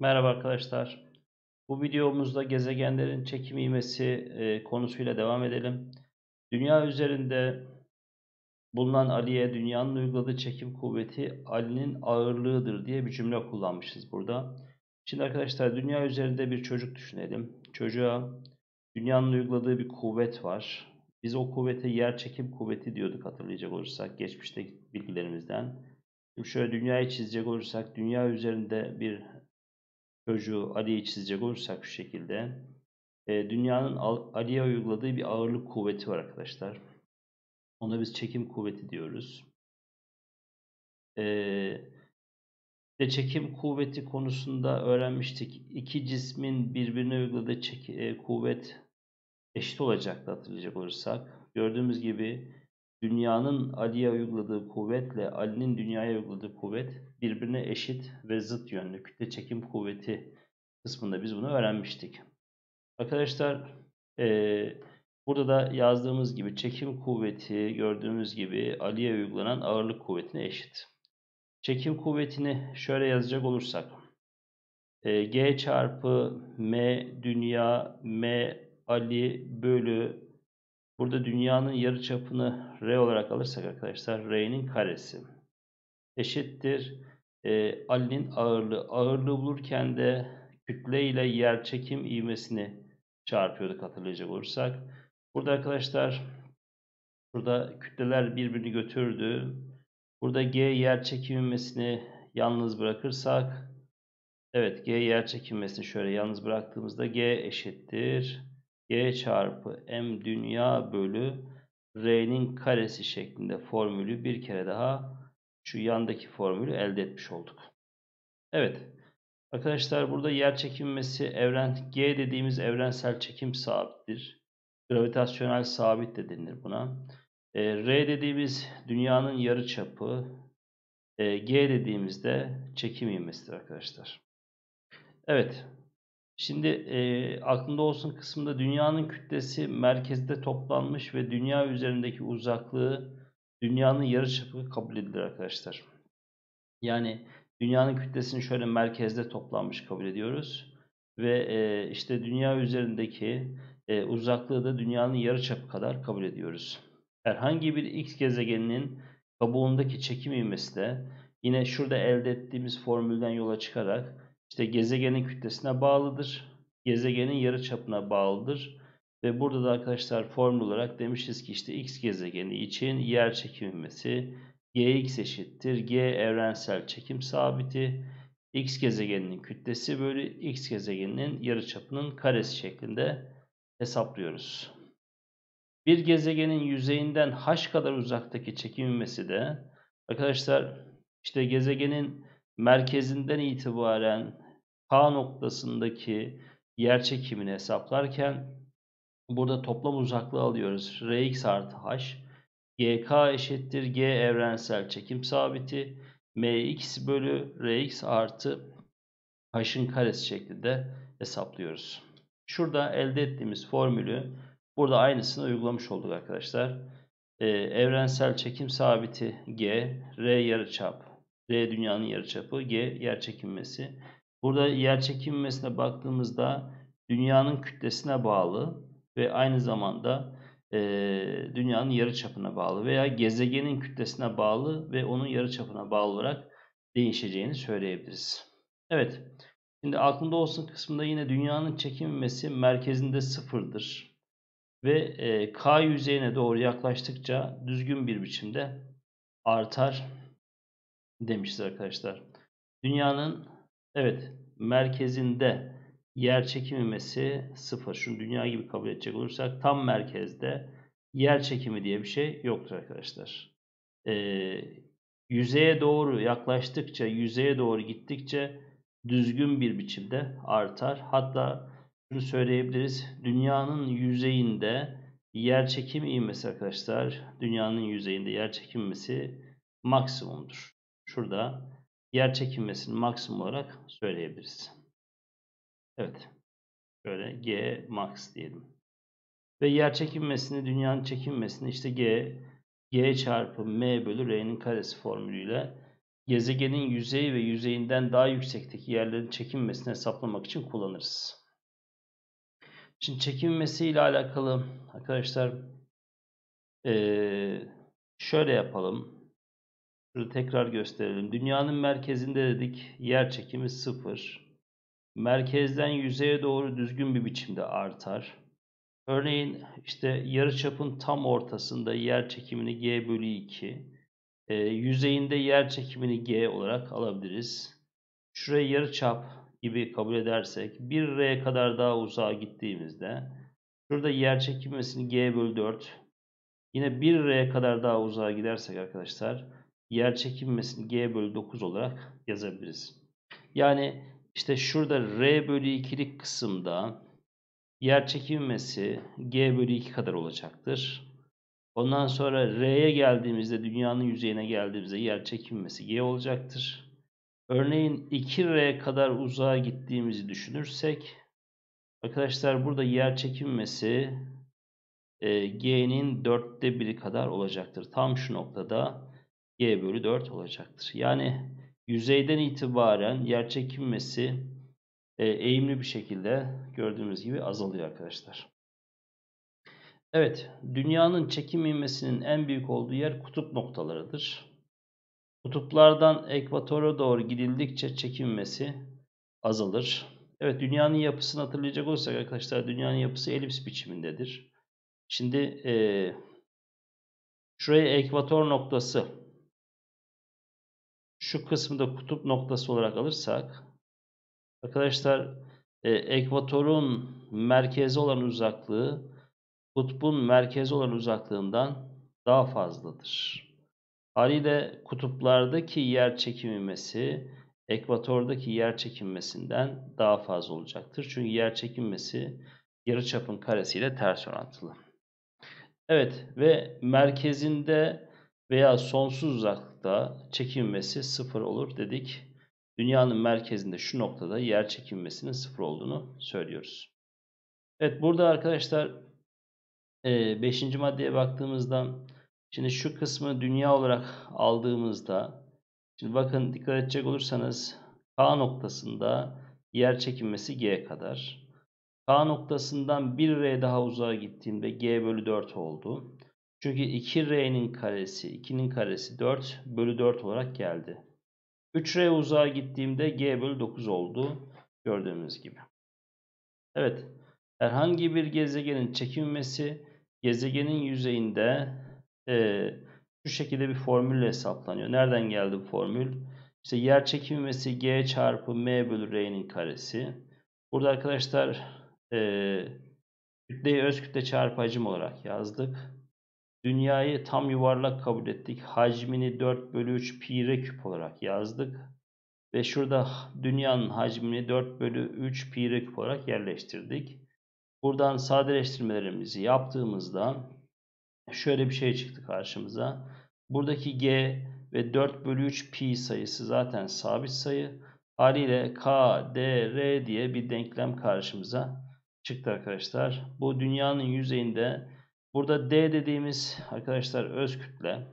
Merhaba arkadaşlar. Bu videomuzda gezegenlerin çekim ivmesi konusuyla devam edelim. Dünya üzerinde bulunan Ali'ye dünyanın uyguladığı çekim kuvveti Ali'nin ağırlığıdır diye bir cümle kullanmışız burada. Şimdi arkadaşlar dünya üzerinde bir çocuk düşünelim. Çocuğa dünyanın uyguladığı bir kuvvet var. Biz o kuvvete yer çekim kuvveti diyorduk hatırlayacak olursak geçmişteki bilgilerimizden. Şimdi şöyle dünyayı çizecek olursak dünya üzerinde bir çocuğu Ali'yi çizecek olursak şu şekilde. Dünyanın Ali'ye uyguladığı bir ağırlık kuvveti var arkadaşlar. Ona biz çekim kuvveti diyoruz. Ve çekim kuvveti konusunda öğrenmiştik. İki cismin birbirine uyguladığı kuvvet eşit olacaktı hatırlayacak olursak. Gördüğümüz gibi dünyanın Ali'ye uyguladığı kuvvetle Ali'nin dünyaya uyguladığı kuvvet birbirine eşit ve zıt yönlü. Kütle çekim kuvveti kısmında biz bunu öğrenmiştik. Arkadaşlar burada da yazdığımız gibi çekim kuvveti gördüğümüz gibi Ali'ye uygulanan ağırlık kuvvetine eşit. Çekim kuvvetini şöyle yazacak olursak G çarpı M dünya M Ali bölü burada dünyanın yarıçapını R olarak alırsak arkadaşlar R'nin karesi eşittir Ali'nin ağırlığı. Ağırlığı bulurken de kütle ile yerçekim ivmesini çarpıyorduk hatırlayacak olursak. Burada arkadaşlar burada kütleler birbirini götürdü. Burada G yerçekim ivmesini yalnız bırakırsak evet G yerçekim ivmesini şöyle yalnız bıraktığımızda G eşittir G çarpı M dünya bölü R'nin karesi şeklinde formülü bir kere daha şu yandaki formülü elde etmiş olduk. Evet. Arkadaşlar burada yer çekilmesi G dediğimiz evrensel çekim sabittir. Gravitasyonel sabit de denilir buna. R dediğimiz dünyanın yarıçapı. G dediğimizde çekim ivmesidir arkadaşlar. Evet. Şimdi aklında olsun kısmında dünyanın kütlesi merkezde toplanmış ve dünya üzerindeki uzaklığı dünyanın yarıçapı kabul edilir arkadaşlar. Yani dünyanın kütlesini şöyle merkezde toplanmış kabul ediyoruz. Ve işte dünya üzerindeki uzaklığı da dünyanın yarıçapı kadar kabul ediyoruz. Herhangi bir X gezegeninin kabuğundaki çekim ivmesi de yine şurada elde ettiğimiz formülden yola çıkarak işte gezegenin kütlesine bağlıdır. Gezegenin yarıçapına bağlıdır. Ve burada da arkadaşlar formül olarak demişiz ki işte X gezegeni için yer çekim ivmesi Gx eşittir G evrensel çekim sabiti X gezegeninin kütlesi bölü X gezegeninin yarıçapının karesi şeklinde hesaplıyoruz. Bir gezegenin yüzeyinden h kadar uzaktaki çekim ivmesi de arkadaşlar işte gezegenin merkezinden itibaren K noktasındaki yer çekimini hesaplarken burada toplam uzaklığı alıyoruz. Rx artı h GK eşittir G evrensel çekim sabiti Mx bölü Rx artı H'ın karesi şeklinde hesaplıyoruz. Şurada elde ettiğimiz formülü burada aynısını uygulamış olduk arkadaşlar. Evrensel çekim sabiti G, R yarıçap, R dünyanın yarıçapı, G yerçekimmesi. Burada yerçekimmesine baktığımızda dünyanın kütlesine bağlı ve aynı zamanda dünyanın yarıçapına bağlı veya gezegenin kütlesine bağlı ve onun yarıçapına bağlı olarak değişeceğini söyleyebiliriz. Evet. Şimdi aklında olsun kısmında yine dünyanın çekim ivmesi merkezinde sıfırdır. Ve K yüzeyine doğru yaklaştıkça düzgün bir biçimde artar demişiz arkadaşlar. Dünyanın evet merkezinde yer çekim ivmesi sıfır. Şunu dünya gibi kabul edecek olursak tam merkezde yer çekimi diye bir şey yoktur arkadaşlar. Yüzeye doğru yaklaştıkça, yüzeye doğru gittikçe düzgün bir biçimde artar. Hatta şunu söyleyebiliriz. Dünyanın yüzeyinde yerçekim ivmesi arkadaşlar, dünyanın yüzeyinde yerçekim ivmesi maksimumdur. Şurada yerçekim ivmesini maksimum olarak söyleyebiliriz. Evet. Şöyle G max diyelim. Ve yerçekim ivmesini, dünyanın çekim ivmesini işte G çarpı M bölü R'nin karesi formülüyle gezegenin yüzeyi ve yüzeyinden daha yüksekteki yerlerin çekim hesaplamak için kullanırız. Şimdi çekim ile alakalı arkadaşlar şöyle yapalım. Şurada tekrar gösterelim. Dünyanın merkezinde dedik yer çekimi 0. Merkezden yüzeye doğru düzgün bir biçimde artar. Örneğin işte yarıçapın tam ortasında yer çekimini G bölü 2. Yüzeyinde yer çekimini G olarak alabiliriz. Şurayı yarıçap gibi kabul edersek 1R'ye kadar daha uzağa gittiğimizde şurada yer çekilmesini G bölü 4. Yine 1R'ye kadar daha uzağa gidersek arkadaşlar yer çekilmesini G bölü 9 olarak yazabiliriz. Yani işte şurada R bölü 2'lik kısımda yer çekilmesi G bölü 2 kadar olacaktır. Ondan sonra R'ye geldiğimizde, dünyanın yüzeyine geldiğimizde yer çekilmesi G olacaktır. Örneğin 2R kadar uzağa gittiğimizi düşünürsek arkadaşlar burada yer çekilmesi G'nin 4'te 1'i kadar olacaktır. Tam şu noktada G bölü 4 olacaktır. Yani yüzeyden itibaren yer çekilmesi eğimli bir şekilde gördüğümüz gibi azalıyor arkadaşlar. Evet, dünyanın çekim ivmesinin en büyük olduğu yer kutup noktalarıdır. Kutuplardan ekvatora doğru gidildikçe çekim ivmesi azalır. Evet, dünyanın yapısını hatırlayacak olursak arkadaşlar, dünyanın yapısı elips biçimindedir. Şimdi şuraya ekvator noktası, şu kısmı da kutup noktası olarak alırsak arkadaşlar ekvatorun merkezi olan uzaklığı kutbun merkezi olan uzaklığından daha fazladır. Haliyle kutuplardaki yer çekilmesi ekvatordaki yer çekilmesinden daha fazla olacaktır. Çünkü yer çekilmesi yarıçapın karesiyle ters orantılı. Evet ve merkezinde veya sonsuz uzaklıkta çekilmesi 0 olur dedik. Dünyanın merkezinde şu noktada yer çekilmesinin 0 olduğunu söylüyoruz. Evet burada arkadaşlar 5. maddeye baktığımızda şimdi şu kısmı dünya olarak aldığımızda şimdi bakın dikkat edecek olursanız K noktasında yer çekilmesi G kadar. K noktasından 1R daha uzağa gittiğimde G bölü 4 oldu. Çünkü 2R'nin karesi 2'nin karesi 4 bölü 4 olarak geldi. 3R uzağa gittiğimde G bölü 9 oldu. Gördüğümüz gibi. Evet. Herhangi bir gezegenin çekilmesi gezegenin yüzeyinde şu şekilde bir formülle hesaplanıyor. Nereden geldi bu formül? İşte yer çekilmesi G çarpı M bölü R'nin karesi. Burada arkadaşlar kütleyi öz kütle çarpı hacim olarak yazdık. Dünyayı tam yuvarlak kabul ettik. Hacmini 4 bölü 3 pi r küp olarak yazdık. Ve şurada dünyanın hacmini 4 bölü 3 pi r küp olarak yerleştirdik. Buradan sadeleştirmelerimizi yaptığımızda şöyle bir şey çıktı karşımıza. Buradaki G ve 4 bölü 3 pi sayısı zaten sabit sayı. Haliyle K, D, R diye bir denklem karşımıza çıktı arkadaşlar. Bu dünyanın yüzeyinde burada D dediğimiz arkadaşlar öz kütle.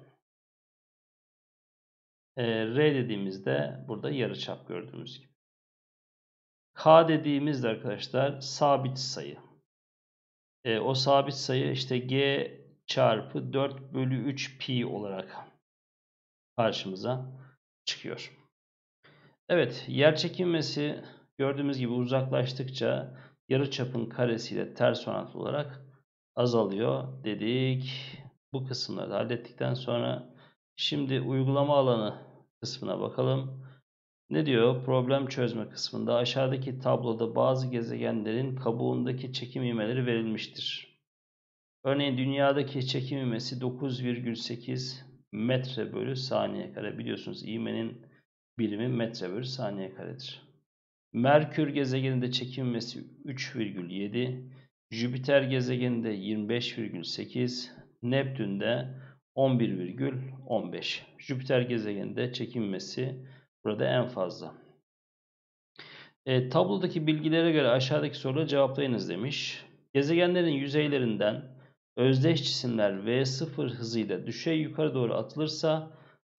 R dediğimizde burada yarıçap gördüğümüz gibi. K dediğimizde arkadaşlar sabit sayı. O sabit sayı işte G çarpı 4 bölü 3 pi olarak karşımıza çıkıyor. Evet, yer çekilmesi gördüğümüz gibi uzaklaştıkça yarıçapın karesiyle ters orantılı olarak azalıyor dedik. Bu kısımları da hallettikten sonra şimdi uygulama alanı kısmına bakalım. Ne diyor? Problem çözme kısmında aşağıdaki tabloda bazı gezegenlerin kabuğundaki çekim ivmeleri verilmiştir. Örneğin dünyadaki çekim ivmesi 9,8 metre bölü saniye kare. Biliyorsunuz ivmenin birimi metre bölü saniye karedir. Merkür gezegeninde çekim ivmesi 3,7. Jüpiter gezegeninde 25,8. Neptün'de 11,15. Jüpiter gezegeninde çekim ivmesi burada en fazla. Tablodaki bilgilere göre aşağıdaki soruları cevaplayınız demiş. Gezegenlerin yüzeylerinden özdeş cisimler V0 hızıyla düşey yukarı doğru atılırsa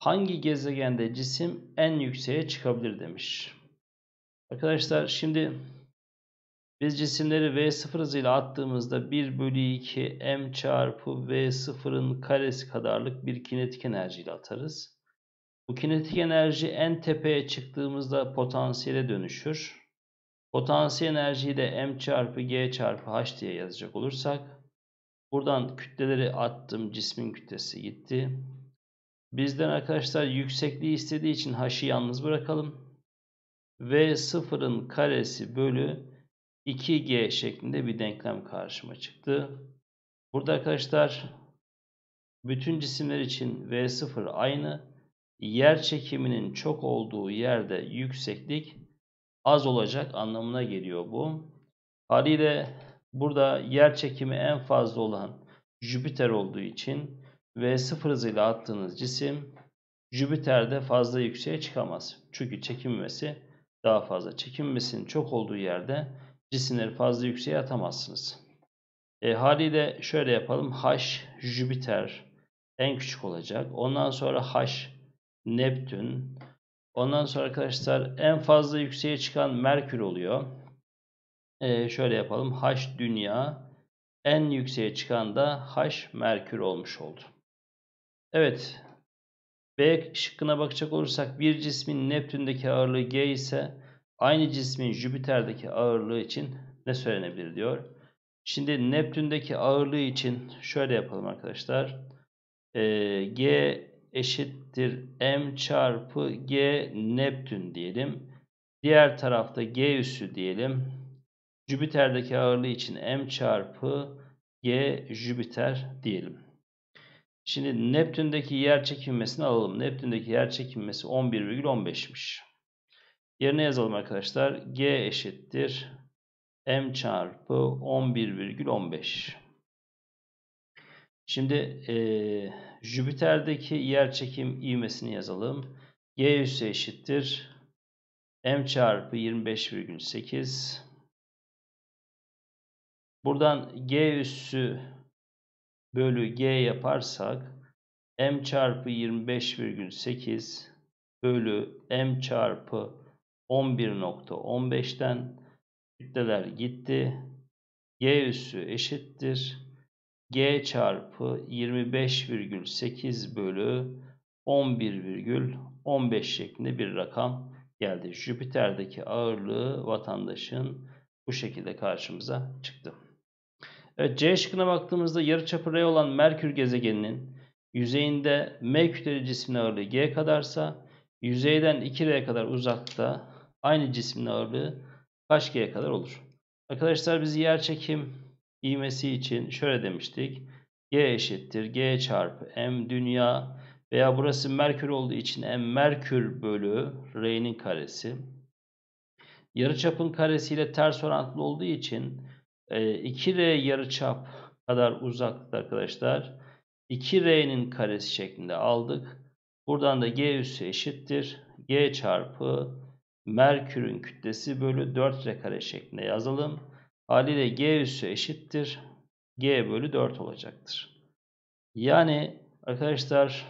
Hangi gezegende cisim en yükseğe çıkabilir demiş. Arkadaşlar şimdi biz cisimleri V0 hızıyla attığımızda 1/2 m çarpı V0'ın karesi kadarlık bir kinetik enerjiyle atarız. Bu kinetik enerji en tepeye çıktığımızda potansiyele dönüşür. Potansiyel enerjiyi de m çarpı g çarpı h diye yazacak olursak, buradan kütleleri attım, cismin kütlesi gitti. Bizden arkadaşlar yüksekliği istediği için h'ı yalnız bırakalım. V0'ın karesi bölü 2g şeklinde bir denklem karşıma çıktı. Burada arkadaşlar bütün cisimler için V0 aynı. Yer çekiminin çok olduğu yerde yükseklik az olacak anlamına geliyor bu. Haliyle burada yer çekimi en fazla olan Jüpiter olduğu için V0 hızıyla attığınız cisim Jüpiter'de fazla yükseğe çıkamaz. Çünkü çekinmesi daha fazla. Çekinmesinin çok olduğu yerde cisimleri fazla yükseğe atamazsınız. Haliyle şöyle yapalım. H Jüpiter en küçük olacak. Ondan sonra H Neptün. Ondan sonra arkadaşlar en fazla yükseğe çıkan Merkür oluyor. Şöyle yapalım. H Dünya. En yükseğe çıkan da H Merkür olmuş oldu. Evet. B şıkkına bakacak olursak bir cismin Neptün'deki ağırlığı G ise aynı cismin Jüpiter'deki ağırlığı için ne söylenebilir diyor. Şimdi Neptün'deki ağırlığı için şöyle yapalım arkadaşlar. G eşittir M çarpı G Neptün diyelim. Diğer tarafta G üssü diyelim. Jüpiter'deki ağırlığı için M çarpı G Jüpiter diyelim. Şimdi Neptün'deki yer çekilmesini alalım. Neptün'deki yer çekilmesi 11,15'miş. Yerine yazalım arkadaşlar. G eşittir M çarpı 11,15. Şimdi Jüpiter'deki yer çekim ivmesini yazalım. G üssü eşittir M çarpı 25,8. Buradan G üssü bölü G yaparsak M çarpı 25,8 bölü M çarpı 11,15'ten kütleler gitti. G üssü eşittir G çarpı 25,8 bölü 11,15 şeklinde bir rakam geldi. Jüpiter'deki ağırlığı vatandaşın bu şekilde karşımıza çıktı. Evet, C şıkkına baktığımızda yarıçapı R olan Merkür gezegeninin yüzeyinde M kütleli cismin ağırlığı G kadarsa yüzeyden 2R kadar uzakta aynı cismin ağırlığı kaç G kadar olur? Arkadaşlar biz yerçekim ivmesi için şöyle demiştik. G eşittir G çarpı M dünya veya burası Merkür olduğu için M Merkür bölü R'nin karesi. Yarıçapın karesiyle ters orantılı olduğu için 2R yarıçap kadar uzaklıkta arkadaşlar 2R'nin karesi şeklinde aldık. Buradan da G üssü eşittir G çarpı Merkür'ün kütlesi bölü 4R kare şeklinde yazalım. Haliyle G üssü eşittir G bölü 4 olacaktır. Yani arkadaşlar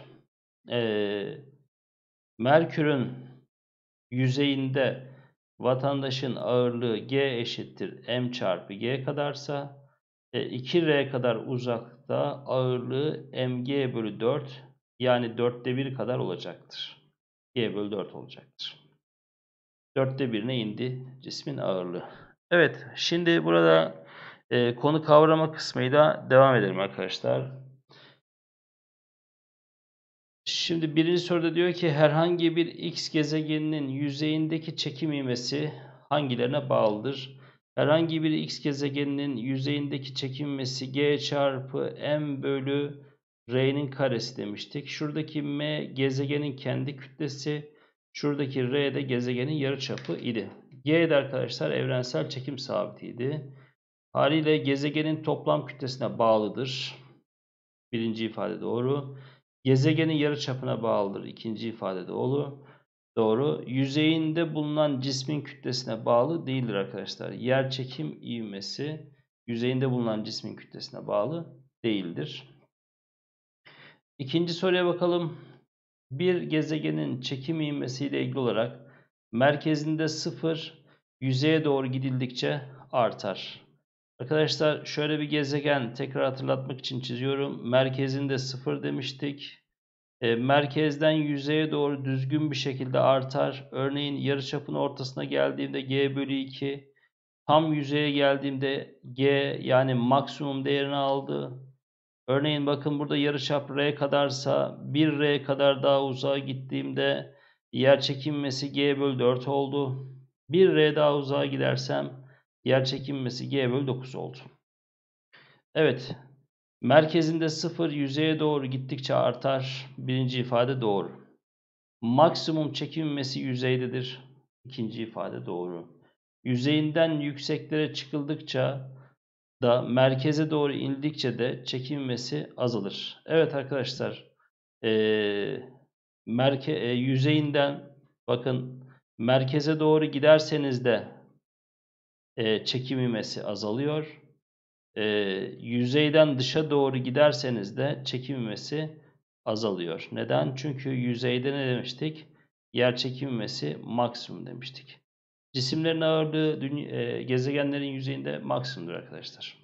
Merkür'ün yüzeyinde vatandaşın ağırlığı G eşittir M çarpı G kadarsa 2R kadar uzakta ağırlığı mg bölü 4 yani 4'te 1 kadar olacaktır. G bölü 4 olacaktır. 4'te 1'ine indi cismin ağırlığı. Evet, şimdi burada konu kavrama kısmıyla devam edelim arkadaşlar. Şimdi birinci soruda diyor ki herhangi bir X gezegeninin yüzeyindeki çekim ivmesi hangilerine bağlıdır? Herhangi bir X gezegeninin yüzeyindeki çekim ivmesi G çarpı M bölü R'nin karesi demiştik. Şuradaki M gezegenin kendi kütlesi, şuradaki R de gezegenin yarıçapı idi. G de arkadaşlar evrensel çekim sabitiydi. Haliyle gezegenin toplam kütlesine bağlıdır. Birinci ifade doğru. Gezegenin yarıçapına bağlıdır. İkinci ifade doğru. Yüzeyinde bulunan cismin kütlesine bağlı değildir arkadaşlar. Yerçekim ivmesi yüzeyinde bulunan cismin kütlesine bağlı değildir. İkinci soruya bakalım. bir gezegenin çekim ivmesiyle ilgili olarak merkezinde 0, yüzeye doğru gidildikçe artar. Arkadaşlar şöyle bir gezegen tekrar hatırlatmak için çiziyorum. Merkezinde 0 demiştik. Merkezden yüzeye doğru düzgün bir şekilde artar. Örneğin yarıçapın ortasına geldiğimde g bölü 2, tam yüzeye geldiğimde g yani maksimum değerini aldı. Örneğin bakın burada yarıçap r kadarsa 1r kadar daha uzağa gittiğimde yerçekim ivmesi g bölü 4 oldu. 1r daha uzağa gidersem yerçekim ivmesi g bölü 9 oldu. Evet. Merkezinde 0 yüzeye doğru gittikçe artar. Birinci ifade doğru. Maksimum çekim ivmesi yüzeydedir. İkinci ifade doğru. Yüzeyinden yükseklere çıkıldıkça da merkeze doğru indikçe de çekim ivmesi azalır. Evet arkadaşlar. Yüzeyinden bakın merkeze doğru giderseniz de çekim ivmesi azalıyor. Yüzeyden dışa doğru giderseniz de çekim ivmesi azalıyor. Neden? Çünkü yüzeyde ne demiştik? Yerçekim ivmesi maksimum demiştik. Cisimlerin ağırlığı gezegenlerin yüzeyinde maksimumdur arkadaşlar.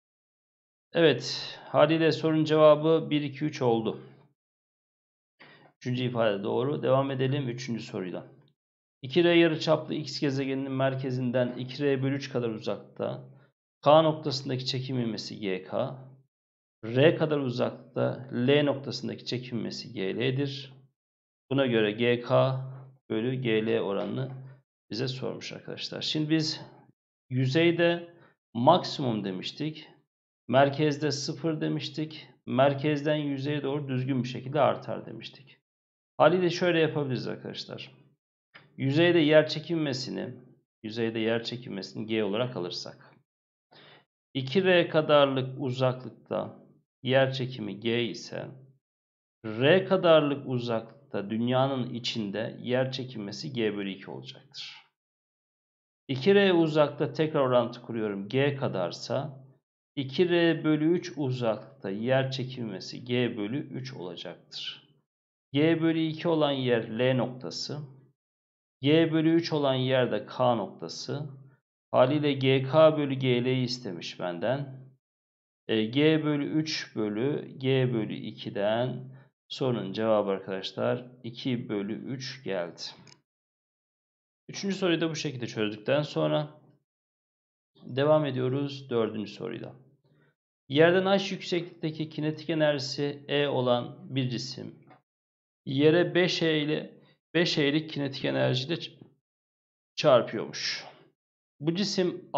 Evet, haliyle sorunun cevabı 1, 2, 3 oldu. Üçüncü ifade doğru. Devam edelim 3. soruyla. 2R yarıçaplı X gezegeninin merkezinden 2R bölü 3 kadar uzakta K noktasındaki çekim ivmesi GK, R kadar uzakta L noktasındaki çekim ivmesi GL'dir. Buna göre GK bölü GL oranını bize sormuş arkadaşlar. Şimdi biz yüzeyde maksimum demiştik. Merkezde 0 demiştik. Merkezden yüzeye doğru düzgün bir şekilde artar demiştik. Haliyle şöyle yapabiliriz arkadaşlar. Yüzeyde yerçekimmesini G olarak alırsak 2R kadarlık uzaklıkta yerçekimi G ise R kadarlık uzaklıkta dünyanın içinde yerçekimmesi G bölü 2 olacaktır. 2R uzakta tekrar orantı kuruyorum. G kadarsa 2R bölü 3 uzaklıkta yerçekimmesi G bölü 3 olacaktır. G bölü 2 olan yer L noktası. G bölü 3 olan yerde K noktası. Haliyle GK bölü GL'yi istemiş benden. G bölü 3 bölü G bölü 2'den sorunun cevabı arkadaşlar 2 bölü 3 geldi. Üçüncü soruyu da bu şekilde çözdükten sonra devam ediyoruz dördüncü soruyla. Yerden h yükseklikteki kinetik enerjisi E olan bir cisim yere 5E'lik kinetik enerjiyle çarpıyormuş. Bu cisim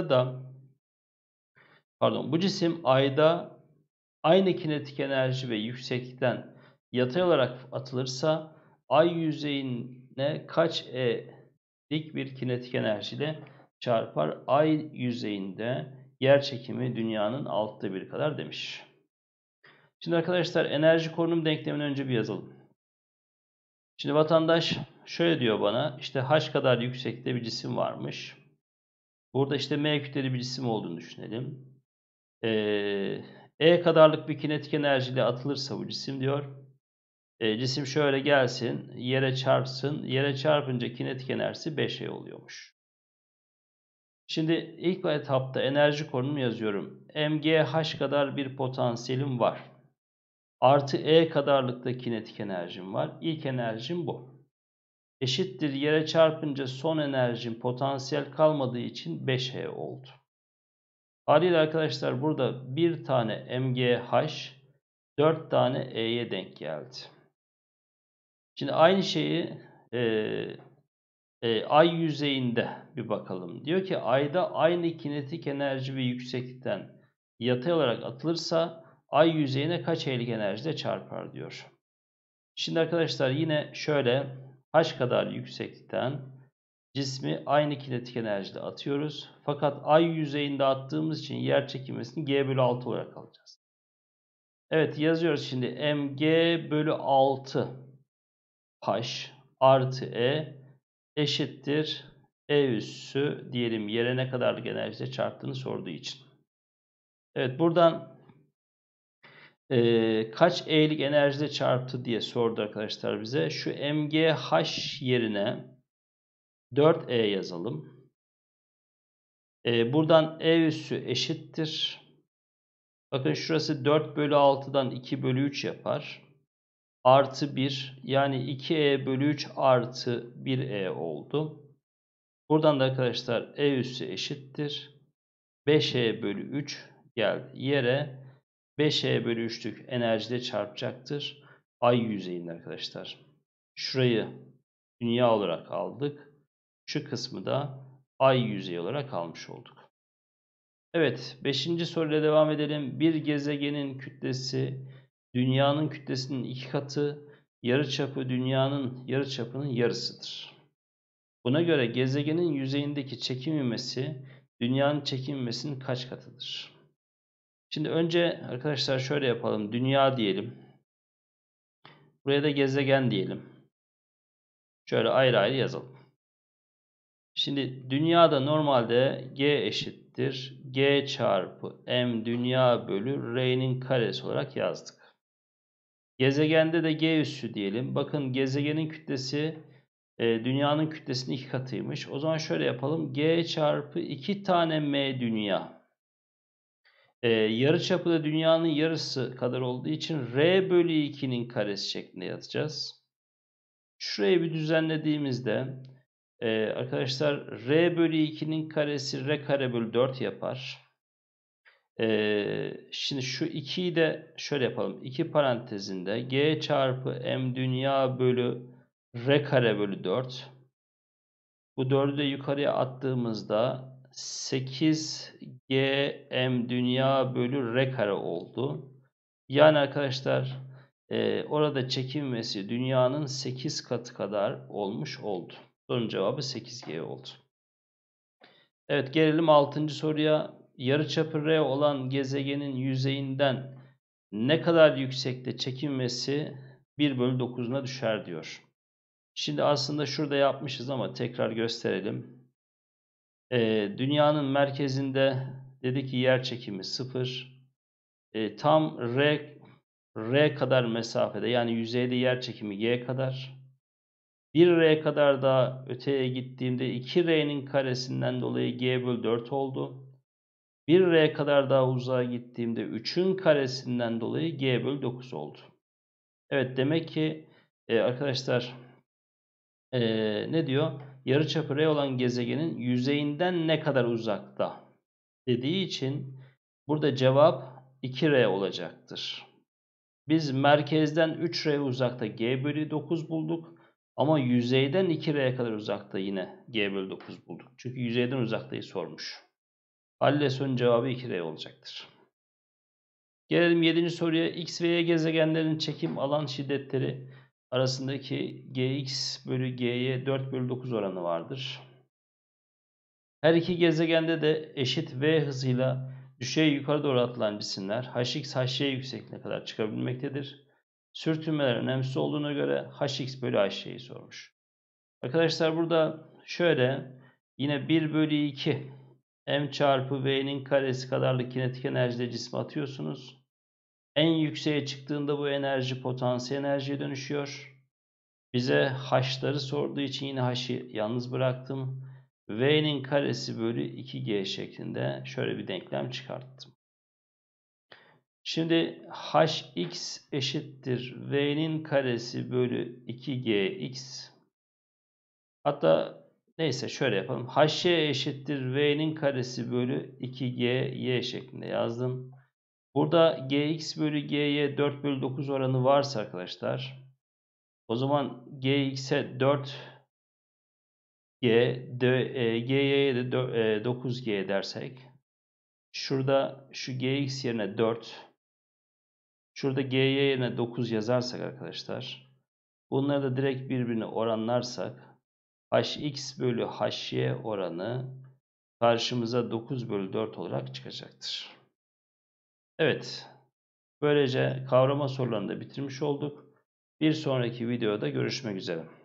ayda aynı kinetik enerji ve yükseklikten yatay olarak atılırsa ay yüzeyine kaç E'lik bir kinetik enerjiyle çarpar? Ay yüzeyinde yerçekimi dünyanın 1/6 kadar demiş. Şimdi arkadaşlar enerji korunum denklemini önce bir yazalım. Şimdi vatandaş şöyle diyor bana, işte h kadar yüksekte bir cisim varmış. Burada işte m kütleli bir cisim olduğunu düşünelim. E kadarlık bir kinetik enerjiyle atılırsa bu cisim diyor. Cisim şöyle gelsin, yere çarpsın. Yere çarpınca kinetik enerjisi 5E oluyormuş. Şimdi ilk etapta enerji korunumu yazıyorum. mgh kadar bir potansiyelim var. Artı E kadarlıkta kinetik enerjim var. İlk enerjim bu. Eşittir yere çarpınca son enerjim potansiyel kalmadığı için 5E oldu. Haliyle arkadaşlar burada bir tane mgh 4 tane E'ye denk geldi. Şimdi aynı şeyi ay yüzeyinde bir bakalım. Diyor ki ayda aynı kinetik enerji ve yükseklikten yatay olarak atılırsa ay yüzeyine kaç E'lik enerjide çarpar diyor. Şimdi arkadaşlar yine şöyle h kadar yükseklikten cismi aynı kinetik enerjide atıyoruz. Fakat ay yüzeyinde attığımız için yer çekilmesini G bölü 6 olarak alacağız. Evet yazıyoruz şimdi mg bölü 6 h artı E eşittir E üssü diyelim yere ne kadarlık enerjiyle çarptığını sorduğu için. Evet buradan Kaç E'lik enerjide çarptı diye sordu arkadaşlar bize. Şu MGH yerine 4E yazalım. Buradan E üssü eşittir. Bakın şurası 4 bölü 6'dan 2 bölü 3 yapar. Artı 1 yani 2E bölü 3 artı 1E oldu. Buradan da arkadaşlar E üssü eşittir. 5E bölü 3 geldi. Yere 5E bölü 3'lük enerjide çarpacaktır. Ay yüzeyinde arkadaşlar. Şurayı dünya olarak aldık. Şu kısmı da ay yüzeyi olarak almış olduk. Evet, 5. soruyla devam edelim. Bir gezegenin kütlesi dünyanın kütlesinin 2 katı, yarıçapı dünyanın yarıçapının yarısıdır. Buna göre gezegenin yüzeyindeki çekim ivmesi dünyanın çekim ivmesinin kaç katıdır? Şimdi önce arkadaşlar şöyle yapalım. Dünya diyelim. Buraya da gezegen diyelim. Şöyle ayrı ayrı yazalım. Şimdi dünyada normalde G eşittir. G çarpı M dünya bölü R'nin karesi olarak yazdık. Gezegende de G üssü diyelim. Bakın gezegenin kütlesi dünyanın kütlesinin 2 katıymış. O zaman şöyle yapalım. G çarpı 2 tane M dünya. Yarıçapı da dünyanın yarısı kadar olduğu için R bölü 2'nin karesi şeklinde yazacağız. Şurayı bir düzenlediğimizde arkadaşlar R bölü 2'nin karesi R kare bölü 4 yapar. Şimdi şu 2'yi de şöyle yapalım. 2 parantezinde G çarpı M dünya bölü R kare bölü 4. Bu 4'ü de yukarıya attığımızda 8G M dünya bölü R kare oldu. Yani arkadaşlar orada çekim ivmesi dünyanın 8 katı kadar olmuş oldu. Sorunun cevabı 8G oldu. Evet, gelelim 6. soruya. Yarıçapı R olan gezegenin yüzeyinden ne kadar yüksekte çekim ivmesi 1 bölü 9'una düşer diyor. Şimdi aslında şurada yapmışız ama tekrar gösterelim. Dünyanın merkezinde dedi ki yer çekimi 0. Tam R kadar mesafede yani yüzeyde yer çekimi G kadar. 1R kadar daha öteye gittiğimde 2R'nin karesinden dolayı G bölü 4 oldu. 1R kadar daha uzağa gittiğimde 3'ün karesinden dolayı G bölü 9 oldu. Evet, demek ki arkadaşlar ne diyor? Yarıçapı R olan gezegenin yüzeyinden ne kadar uzakta dediği için burada cevap 2R olacaktır. Biz merkezden 3R uzakta G bölü 9 bulduk. Ama yüzeyden 2R'ye kadar uzakta yine G bölü 9 bulduk. Çünkü yüzeyden uzaktayı sormuş. Haliyle son cevabı 2R olacaktır. Gelelim 7. soruya. X ve Y gezegenlerin çekim alan şiddetleri arasındaki Gx bölü G'ye 4 bölü 9 oranı vardır. Her iki gezegende de eşit V hızıyla düşey yukarı doğru atılan cisimler Hx, Hy yüksekliğine kadar çıkabilmektedir. Sürtünmeler önemsiz olduğuna göre Hx bölü Hy'yi sormuş. Arkadaşlar burada şöyle yine 1 bölü 2 m çarpı V'nin karesi kadarlık kinetik enerjide cisme atıyorsunuz. En yükseğe çıktığında bu enerji potansiyel enerjiye dönüşüyor. Bize H'ları sorduğu için yine H'ı yalnız bıraktım. V'nin karesi bölü 2G şeklinde şöyle bir denklem çıkarttım. Şimdi Hx eşittir V'nin karesi bölü 2Gx. Hatta neyse şöyle yapalım. Hy eşittir V'nin karesi bölü 2Gy şeklinde yazdım. Burada Gx bölü G'ye 4 bölü 9 oranı varsa arkadaşlar, o zaman Gx'e 4G, Gy'ye de 9G dersek, şurada şu Gx yerine 4, şurada Gy yerine 9 yazarsak arkadaşlar, bunları da direkt birbirine oranlarsak, Hx bölü Hy oranı karşımıza 9 bölü 4 olarak çıkacaktır. Evet, böylece kavrama sorularını da bitirmiş olduk. Bir sonraki videoda görüşmek üzere.